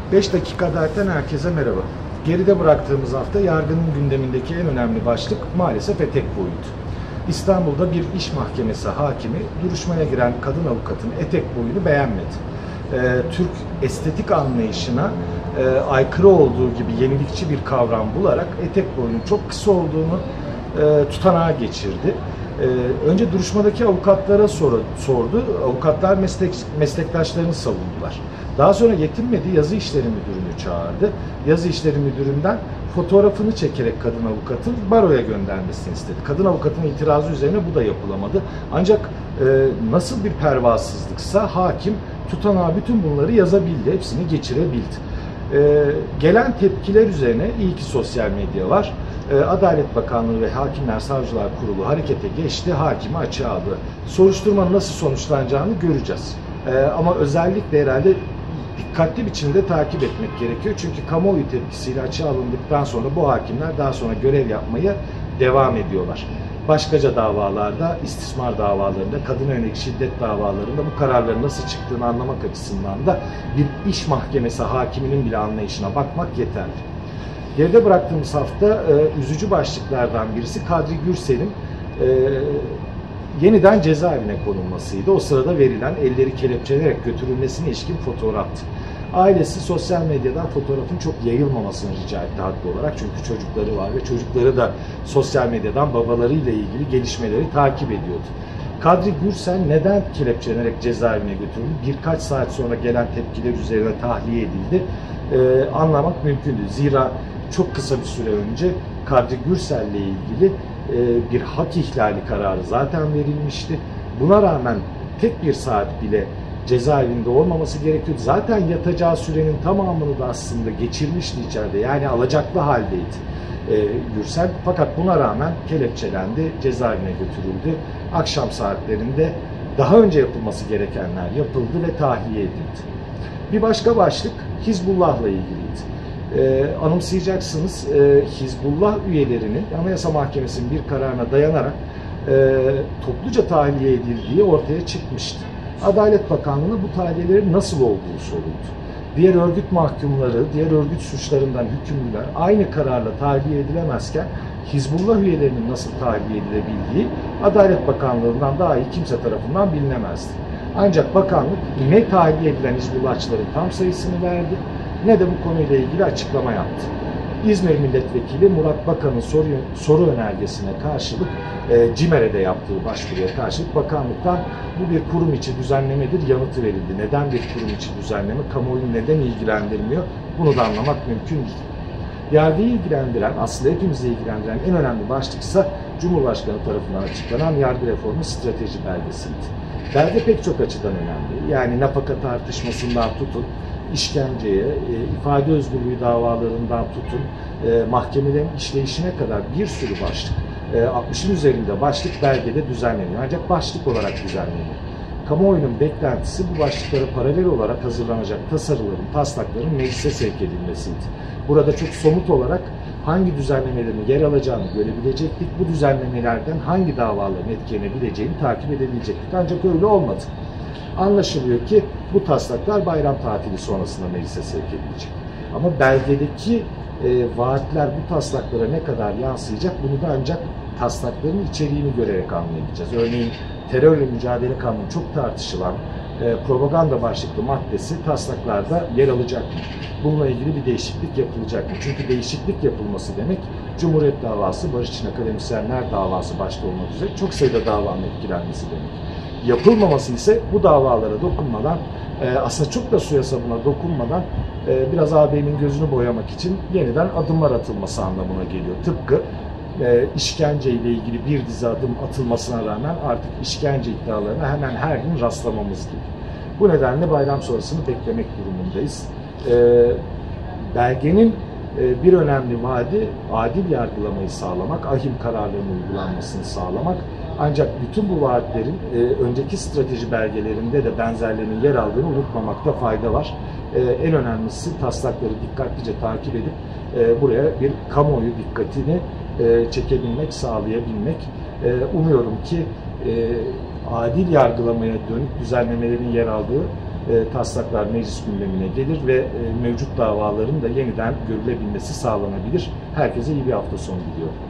5 dakika Adalet'ten herkese merhaba. Geride bıraktığımız hafta yargının gündemindeki en önemli başlık maalesef etek boyuydu. İstanbul'da bir iş mahkemesi hakimi duruşmaya giren kadın avukatın etek boyunu beğenmedi. Türk estetik anlayışına aykırı olduğu gibi yenilikçi bir kavram bularak etek boyunun çok kısa olduğunu tutanağa geçirdi. Önce duruşmadaki avukatlara sordu. Avukatlar meslektaşlarını savundular. Daha sonra yetinmedi, yazı işleri müdürünü çağırdı. Yazı işleri müdüründen fotoğrafını çekerek kadın avukatın baroya göndermesini istedi. Kadın avukatın itirazı üzerine bu da yapılamadı. Ancak nasıl bir pervasızlıksa hakim tutanağa bütün bunları yazabildi, hepsini geçirebildi. Gelen tepkiler üzerine iyi ki sosyal medya var. Adalet Bakanlığı ve Hakimler Savcılar Kurulu harekete geçti, hakimi açığa aldı. Soruşturmanın nasıl sonuçlanacağını göreceğiz. Ama özellikle herhalde dikkatli biçimde takip etmek gerekiyor. Çünkü kamuoyu tepkisiyle açığa alındıktan sonra bu hakimler daha sonra görev yapmaya devam ediyorlar. Başkaca davalarda, istismar davalarında, kadına yönelik şiddet davalarında bu kararların nasıl çıktığını anlamak açısından da bir iş mahkemesi hakiminin bile anlayışına bakmak yeterli. Geride bıraktığımız hafta üzücü başlıklardan birisi Kadri Gürsel'in yeniden cezaevine konulmasıydı. O sırada verilen elleri kelepçelenerek götürülmesine ilişkin fotoğraftı. Ailesi sosyal medyadan fotoğrafın çok yayılmamasını rica etti haklı olarak. Çünkü çocukları var ve çocukları da sosyal medyadan babalarıyla ilgili gelişmeleri takip ediyordu. Kadri Gürsel neden kelepçelenerek cezaevine götürüldü? Birkaç saat sonra gelen tepkiler üzerine tahliye edildi. Anlamak mümkündü. Zira çok kısa bir süre önce Kadri Gürsel ile ilgili bir hak ihlali kararı zaten verilmişti. Buna rağmen tek bir saat bile cezaevinde olmaması gerekiyordu. Zaten yatacağı sürenin tamamını da aslında geçirmişti içeride. Yani alacaklı haldeydi Gürsel. Fakat buna rağmen kelepçelendi, cezaevine götürüldü. Akşam saatlerinde daha önce yapılması gerekenler yapıldı ve tahliye edildi. Bir başka başlık Hizbullah'la ilgiliydi. Anımsayacaksınız, Hizbullah üyelerinin Anayasa Mahkemesi'nin bir kararına dayanarak topluca tahliye edildiği ortaya çıkmıştı. Adalet Bakanlığı'na bu tahliyelerin nasıl olduğu soruldu. Diğer örgüt mahkumları, diğer örgüt suçlarından hükümlüler aynı kararla tahliye edilemezken Hizbullah üyelerinin nasıl tahliye edilebildiği Adalet Bakanlığı'ndan daha iyi kimse tarafından bilinemezdi. Ancak bakanlık ne tahliye edilen Hizbullahçıların tam sayısını verdi, ne de bu konuyla ilgili açıklama yaptı. İzmir Milletvekili Murat Bakan'ın soru önergesine karşılık CİMER'e de yaptığı başvuruya karşılık bakanlıktan bu bir kurum içi düzenlemedir yanıtı verildi. Neden bir kurum içi düzenleme? Kamuoyunu neden ilgilendirmiyor? Bunu da anlamak mümkün değil. Yargıyı ilgilendiren, aslında hepimizi ilgilendiren en önemli başlıksa Cumhurbaşkanı tarafından açıklanan yargı reformu strateji belgesiydi. Belge pek çok açıdan önemli. Yani nafaka tartışmasından tutun, işkenceye, ifade özgürlüğü davalarından tutun, mahkemelerin işleyişine kadar bir sürü başlık, 60'ın üzerinde başlık belgede düzenleniyor. Ancak başlık olarak düzenleniyor. Kamuoyunun beklentisi bu başlıklara paralel olarak hazırlanacak tasarıların, taslakların meclise sevk edilmesiydi. Burada çok somut olarak hangi düzenlemelerin yer alacağını görebilecektik, bu düzenlemelerden hangi davaların etkilenebileceğini takip edebilecektik. Ancak öyle olmadı. Anlaşılıyor ki bu taslaklar bayram tatili sonrasında meclise sevk edilecek. Ama belgedeki vaatler bu taslaklara ne kadar yansıyacak bunu da ancak taslakların içeriğini görerek anlayabileceğiz. Örneğin terörle mücadele kanunu çok tartışılan propaganda başlıklı maddesi taslaklarda yer alacak mı? Bununla ilgili bir değişiklik yapılacak mı? Çünkü değişiklik yapılması demek Cumhuriyet davası, Barış için Akademisyenler davası başta olmak üzere çok sayıda davanın etkilenmesi demek. Yapılmaması ise bu davalara dokunmadan, aslında çok da suya sabuna dokunmadan biraz AB'nin gözünü boyamak için yeniden adımlar atılması anlamına geliyor. Tıpkı işkence ile ilgili bir dizi adım atılmasına rağmen artık işkence iddialarına hemen her gün rastlamamız gibi. Bu nedenle bayram sonrasını beklemek durumundayız. Belgenin bir önemli vaadi adil yargılamayı sağlamak, ahim kararlarının uygulanmasını sağlamak. Ancak bütün bu vaatlerin önceki strateji belgelerinde de benzerlerinin yer aldığını unutmamakta fayda var. En önemlisi taslakları dikkatlice takip edip buraya bir kamuoyu dikkatini çekebilmek, sağlayabilmek. Umuyorum ki adil yargılamaya dönük düzenlemelerin yer aldığı taslaklar meclis gündemine gelir ve mevcut davaların da yeniden görülebilmesi sağlanabilir. Herkese iyi bir hafta sonu diliyorum.